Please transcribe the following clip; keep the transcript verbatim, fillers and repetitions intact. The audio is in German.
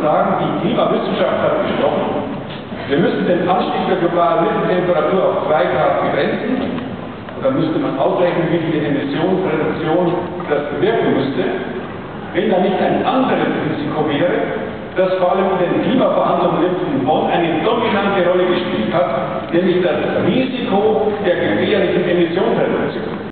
sagen, die Klimawissenschaft hat gesprochen, wir müssen den Anstieg der globalen Mitteltemperatur auf zwei Grad begrenzen. Und dann müsste man ausrechnen, wie viel Emissionsreduktion das bewirken müsste. Wenn da nicht ein anderes Risiko wäre, das vor allem in den Klimaverhandlungen in Bonn eine dominante Rolle gespielt hat, nämlich das Risiko der